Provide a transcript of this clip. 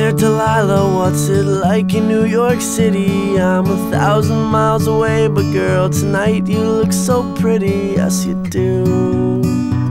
there, Delilah, what's it like in New York City? I'm 1,000 miles away, but girl, tonight you look so pretty, yes you do.